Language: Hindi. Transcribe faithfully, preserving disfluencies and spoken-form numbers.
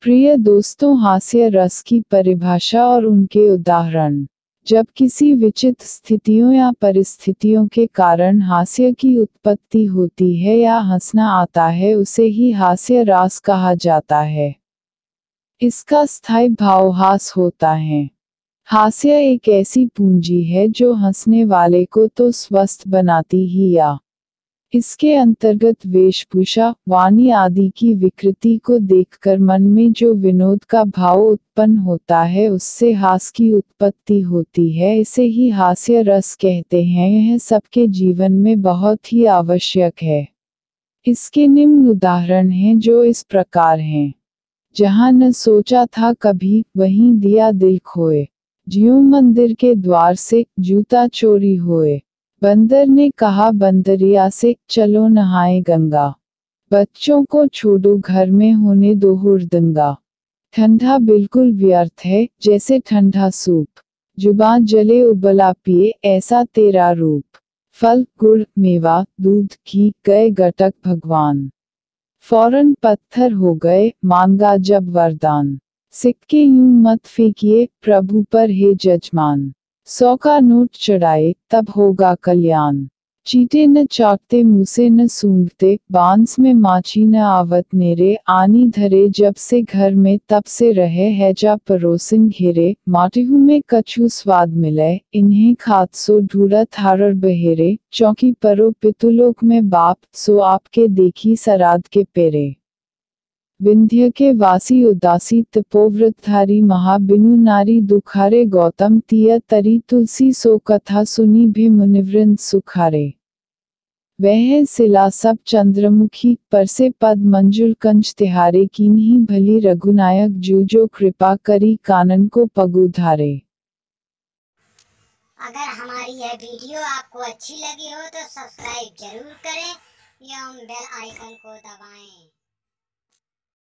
प्रिय दोस्तों, हास्य रस की परिभाषा और उनके उदाहरण। जब किसी विचित्र स्थितियों या परिस्थितियों के कारण हास्य की उत्पत्ति होती है या हंसना आता है, उसे ही हास्य रस कहा जाता है। इसका स्थायी भावहास होता है। हास्य एक ऐसी पूंजी है जो हंसने वाले को तो स्वस्थ बनाती ही या इसके अंतर्गत वेशभूषा, वाणी आदि की विकृति को देखकर मन में जो विनोद का भाव उत्पन्न होता है, उससे हास्य की उत्पत्ति होती है। इसे ही हास्य रस कहते हैं। यह सबके जीवन में बहुत ही आवश्यक है। इसके निम्न उदाहरण हैं जो इस प्रकार हैं। जहाँ न सोचा था कभी, वहीं दिया दिल खोए। ज्यों मंदिर के द्वार से, जूता चोरी होए। बंदर ने कहा बंदरिया से, चलो नहाए गंगा। बच्चों को छोड़ो घर में होने दो हुड़दंगा। ठंडा बिल्कुल व्यर्थ है, जैसे ठंडा सूप। जुबान जले उबला पिए, ऐसा तेरा रूप। फल, गुड़, मेवा, दूध, घी, गए गटक भगवान। फौरन पत्थर हो गए, मांगा जब वरदान। सिक्के यूं मत फेंकिए, प्रभु पर हे जजमान। सौ का नोट चढ़ाए, तब होगा कल्याण। चींटे न चाटते, मुँह न सूंघते, बांस में माछी न आवत नेरे। आनी धरे जब से घर में, तब से रहे हैजा परोसिन घेरे। माटिहू में कछु स्वाद मिले, इन्हें खात सो ढूढ़त हारर बहेरे। चौकी परो पितुलोक में बाप, सो आपके देखी सराद के पेरे। विंध्य के वासी उदासी, तपोव्रतधारी महाबिनु नारी दुखारे। गौतम तिय तरी तुलसी, सो कथा सुनी भी मुनिवृंद सुखारे। वह सिला सब चंद्रमुखी, पर से पद मंजुल कंज तिहारे। कीन्ही भली रघुनायक, जो जो कृपा करी, कानन को पगु धारे। अगर हमारी यह वीडियो आपको अच्छी लगी हो तो सब्सक्राइब जरूर करें एवं बेल आइकन को दबाएं।